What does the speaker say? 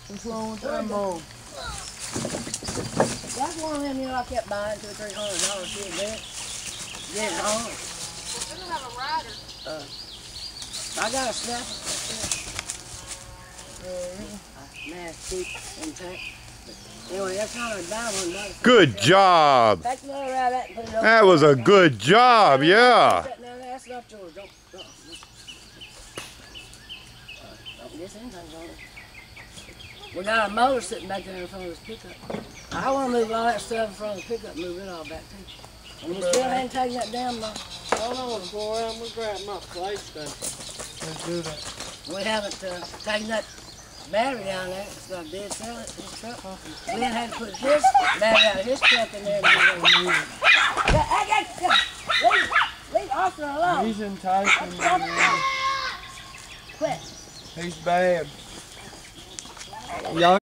What's wrong with that mold? That's one of them, you know, I kept buying $200 or $300 to get it. Get it home. We don't have a rider. I got a snapper. Man, cheap and tank. Anyway, that's not a bad one. Good job. Take the other out of that and put it over. That was a good job, yeah. No, that's not yours. Don't get anything on it. We got a motor sitting back there in front of this pickup. I want to move all that stuff in front of the pickup, move it all back too. And we still ain't taking that down though. Hold on, Cory. I'm going to grab my PlayStation. Let's do that. We haven't taken that battery down there. It's got a dead cell in his truck. We had to put his battery out of his truck in there. Leave Austin alone. He's enticing me. Quit. He's bad. Y'all